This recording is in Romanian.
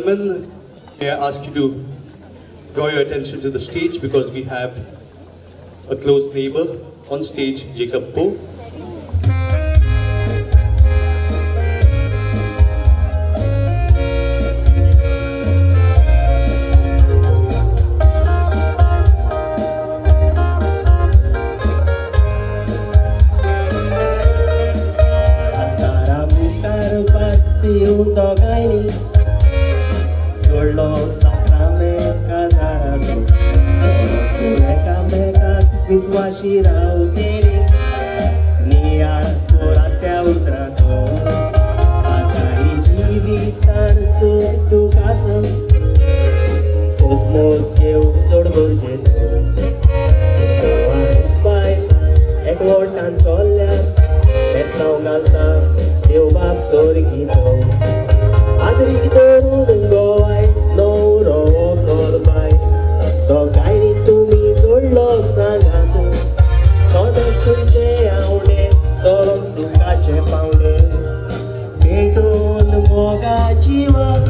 gentlemen, may I ask you to draw your attention to the stage because we have a close neighbor on stage, Jacob Poe. Un dogaini solo sakrame kazarazo sule kameka viswashira uteri nia toratea ultrazo asai jivitar su tu casa sos motiu sorborgezo bai ekvortan solea pesau galta eu bab sorgito adrigito dungoai no ro korbai dogaini tumi sollo sangato soda tunche aune solom sukache paune beton moga jiva